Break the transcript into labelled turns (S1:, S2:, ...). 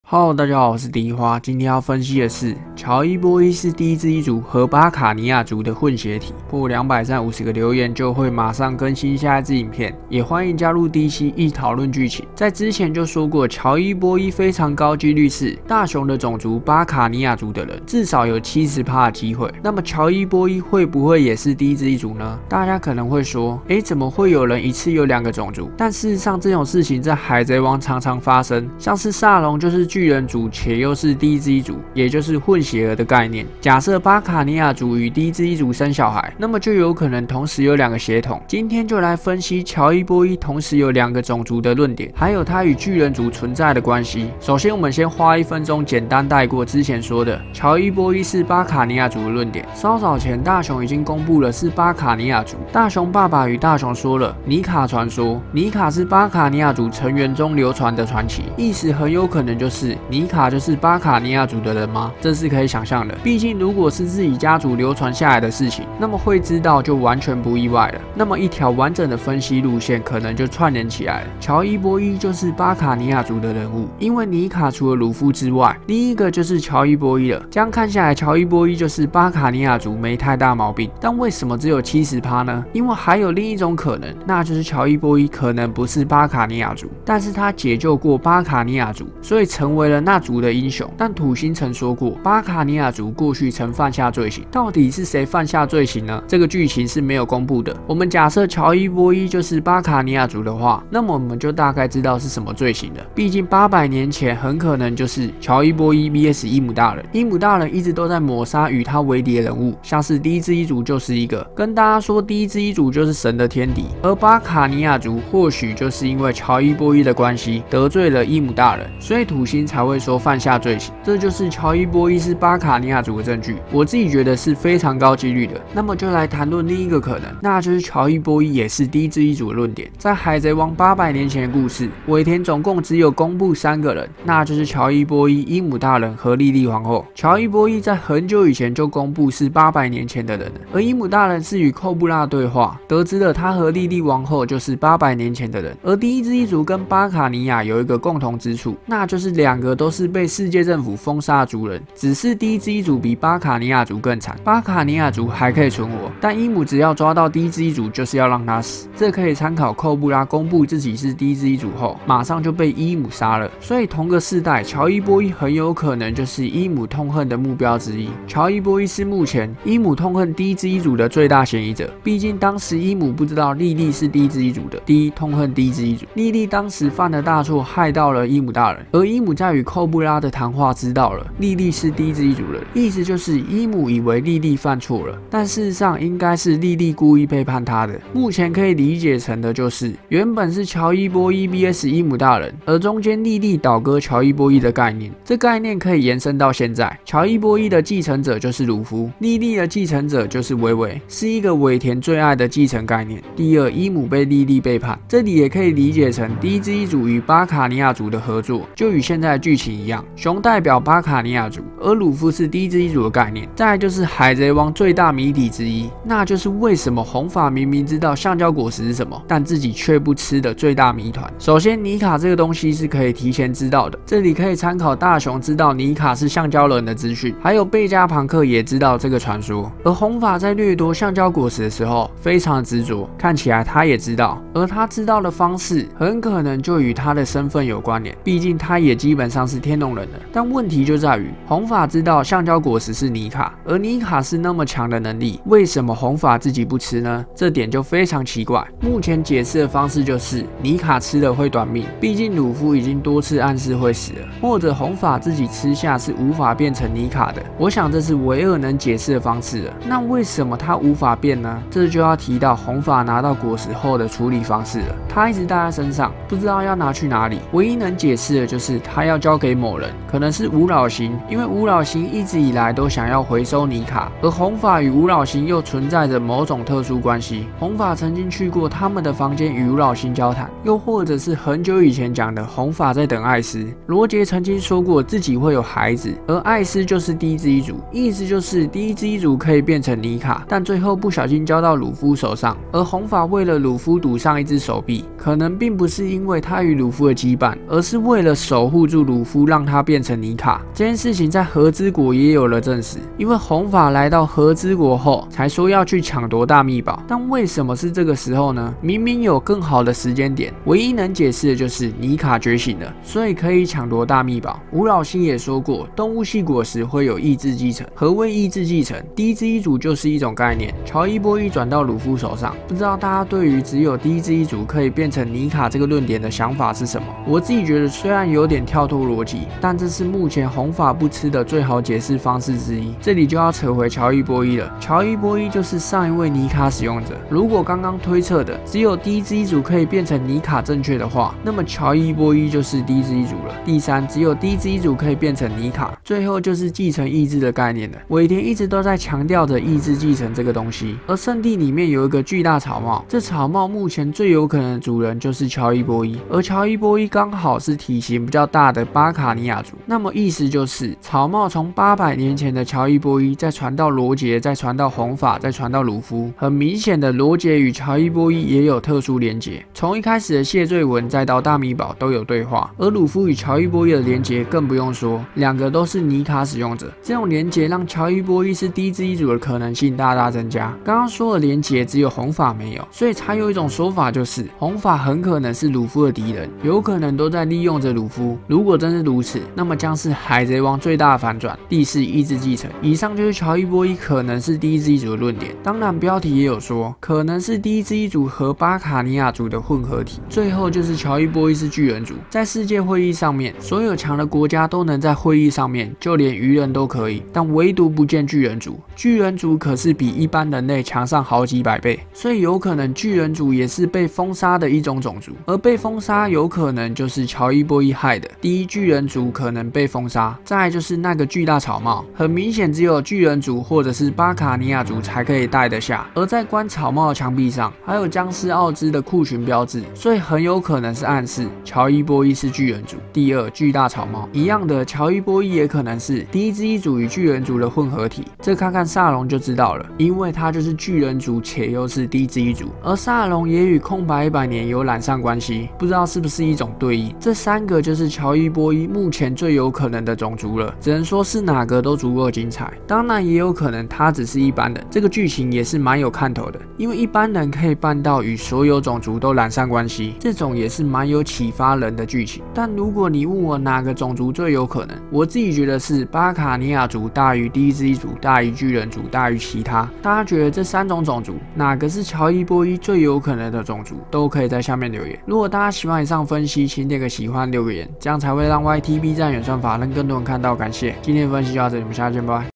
S1: Hello， 大家好，我是迪花。今天要分析的是乔伊波伊是第一支一族和巴卡尼亚族的混血体。破250个留言就会马上更新下一支影片，也欢迎加入 DC 一起讨论剧情。在之前就说过，乔伊波伊非常高几率是大雄的种族巴卡尼亚族的人，至少有70%的机会。那么乔伊波伊会不会也是第一支一族呢？大家可能会说，怎么会有人一次有2个种族？但事实上，这种事情在海贼王常常发生，像是萨隆就是巨人族，且又是第一支一族，也就是混血儿的概念。假设巴卡尼亚族与第一支一族生小孩，那么就有可能同时有2个血统。今天就来分析乔伊波伊同时有2个种族的论点，还有它与巨人族存在的关系。首先，我们先花1分钟简单带过之前说的乔伊波伊是巴卡尼亚族的论点。稍早前，大雄已经公布了是巴卡尼亚族。大雄爸爸与大雄说了尼卡传说，尼卡是巴卡尼亚族成员中流传的传奇，意思很有可能就是尼卡就是巴卡尼亚族的人吗？这是可以想象的。毕竟如果是自己家族流传下来的事情，那么会知道就完全不意外了。那么一条完整的分析路线可能就串联起来了。乔伊波伊就是巴卡尼亚族的人物，因为尼卡除了鲁夫之外，另一个就是乔伊波伊了。这样看下来，乔伊波伊就是巴卡尼亚族没太大毛病。但为什么只有70%呢？因为还有另一种可能，那就是乔伊波伊可能不是巴卡尼亚族，但是他解救过巴卡尼亚族，所以成为了那族的英雄。但土星曾说过，巴卡尼亚族过去曾犯下罪行，到底是谁犯下罪行呢？这个剧情是没有公布的。我们假设乔伊波伊就是巴卡尼亚族的话，那么我们就大概知道是什么罪行了。毕竟800年前很可能就是乔伊波伊 vs 伊姆大人。伊姆大人一直都在抹杀与他为敌的人物，像是第一支一族就是一个。跟大家说，第一支一族就是神的天敌，而巴卡尼亚族或许就是因为乔伊波伊的关系得罪了伊姆大人，所以土星才会说犯下罪行。这就是乔伊波伊是巴卡尼亚族的证据，我自己觉得是非常高几率的。那么就来谈论另一个可能，那就是乔伊波伊也是第一支一族的论点。在海贼王800年前的故事，尾田总共只有公布3个人，那就是乔伊波伊、伊姆大人和莉莉皇后。乔伊波伊在很久以前就公布是800年前的人了，而伊姆大人是与寇布拉对话，得知了他和莉莉王后就是800年前的人。而第一支一族跟巴卡尼亚有一个共同之处，那就是2个都是被世界政府封杀的族人，只是第一支一族比巴卡尼亚族更惨。巴卡尼亚族还可以存活，但伊姆只要抓到第一支一族就是要让他死。这可以参考寇布拉公布自己是第一支一族后，马上就被伊姆杀了。所以同个世代，乔伊波伊很有可能就是伊姆痛恨的目标之一。乔伊波伊是目前伊姆痛恨第一支一族的最大嫌疑者，毕竟当时伊姆不知道莉莉是第一支一族的，痛恨第一支一族。莉莉当时犯了大错，害到了伊姆大人，而伊姆在与寇布拉的谈话知道了莉莉是第一支一族人，意思就是伊姆以为莉莉犯错了，但事实上应该是莉莉故意背叛他的。目前可以理解成的就是原本是乔伊波伊 vs 伊姆大人，而中间莉莉倒戈乔伊波伊的概念。这概念可以延伸到现在，乔伊波伊的继承者就是鲁夫，莉莉的继承者就是薇薇，是一个尾田最爱的继承概念。第二，伊姆被莉莉背叛，这里也可以理解成第一支一族与巴卡尼亚族的合作，就与现在的剧情一样，熊代表巴卡尼亚族，而鲁夫是第一支一族的概念。再来就是海贼王最大谜底之一，那就是为什么红发明明知道橡胶果实是什么，但自己却不吃的最大谜团。首先，尼卡这个东西是可以提前知道的，这里可以参考大雄知道尼卡是橡胶人的资讯，还有贝加庞克也知道这个传说。而红发在掠夺橡胶果实的时候非常执着，看起来他也知道，而他知道的方式很可能就与他的身份有关联，毕竟他也基本上是天龙人了。但问题就在于红发知道橡胶果实是尼卡，而尼卡是那么强的能力，为什么红发自己不吃呢？这点就非常奇怪。目前解释的方式就是尼卡吃了会短命，毕竟鲁夫已经多次暗示会死了，或者红发自己吃下是无法变成尼卡的。我想这是唯二能解释的方式了。那为什么他无法变呢？这就要提到红发拿到果实后的处理方式了。他一直带在身上，不知道要拿去哪里。唯一能解释的就是他要交给某人，可能是吴老星，因为吴老老星一直以来都想要回收尼卡，而红发与吴老星又存在着某种特殊关系。红发曾经去过他们的房间与吴老星交谈，又或者是很久以前讲的红发在等艾斯。罗杰曾经说过自己会有孩子，而艾斯就是第一只一族，意思就是第一只一族可以变成尼卡，但最后不小心交到鲁夫手上。而红发为了鲁夫赌上一只手臂，可能并不是因为他与鲁夫的羁绊，而是为了守护住鲁夫，让他变成尼卡。这件事情在和之国也有了证实，因为红发来到和之国后，才说要去抢夺大秘宝。但为什么是这个时候呢？明明有更好的时间点，唯一能解释的就是尼卡觉醒了，所以可以抢夺大秘宝。吴老星也说过，动物系果实会有意志继承。何谓意志继承？第一只一族就是一种概念。乔伊波伊转到鲁夫手上，不知道大家对于只有第一只一族可以变成尼卡这个论点的想法是什么？我自己觉得虽然有点跳脱逻辑，但这是目前红发不吃的最好解释方式之一。这里就要扯回乔伊波伊了。乔伊波伊就是上一位尼卡使用者。如果刚刚推测的只有第一只一族可以变成尼卡正确的话，那么乔伊波伊就是第一只一族了。第三，只有第一只一族可以变成尼卡。最后就是继承意志的概念了。尾田一直都在强调着意志继承这个东西，而圣地里面有一个巨大草帽，这草帽目前最有可能的主人就是乔伊波伊，而乔伊波伊刚好是体型比较大的巴卡尼亚族。那么意思就是草帽从800年前的乔伊波伊再传到罗杰，再传到红发，再传到鲁夫。很明显的，罗杰与乔伊波伊也有特殊连结，从一开始的谢罪文再到大米堡都有对话。而鲁夫与乔伊波伊的连结更不用说，两个都是尼卡使用者，这种连结让乔伊波伊是第一只一族的可能性大大增加。刚刚说的连结只有红发没有，所以才有一种说法就是红发很可能是鲁夫的敌人，有可能都在利用着鲁夫。如果真是如此，那么将是海贼王最大的反转。第四，意志继承。以上就是乔伊波伊可能是第一只一族的论点。当然标题也有说可能是第一只一族和巴卡尼亚族的混合体。最后就是乔伊波伊是巨人族，在世界会议上面，所有强的国家都能在会议上面，就连鱼人都可以，但唯独不见巨人族。巨人族可是比一般人类强上好几百倍，所以有可能巨人族也是被封杀的一种种族，而被封杀有可能就是乔伊波伊害的。第一，巨人族可能被封杀，再来就是那个巨大草帽，很明显只有巨人族或者是巴卡尼亚族才可以戴得下，而在关草帽的墙壁上还有僵尸奥兹的库群标志，所以很有可能是暗示乔伊波伊是巨人族。第二，巨大草帽一样的，乔伊波伊也可能是第一只一族与巨人族的混合体，这看看萨隆就知道了，因为他就是巨人族且又是第一只一族，而萨隆也与空白100年有染上关系，不知道是不是一种对应。这三个就是乔伊波伊目前最有可能的种族了，只能说是哪个都足够精彩。当然也有可能他只是一般人，这个剧情也是蛮有看头的，因为一般人可以办到与所有种族都染上关系，这种也是蛮有启发人的剧情。但如果你问我哪个种族最有可能，我自己觉得是巴卡尼亚族大于第一只一族大于巨人族大于其他。大家觉得这3种种族哪个是乔伊波伊最有可能的种族，都可以在下面留言。如果大家喜欢以上分析，请点个喜欢留个言，这样才会让 YT B 站演算法让更多人看到。感谢，今天的分析就到这里，我们下次见，拜拜。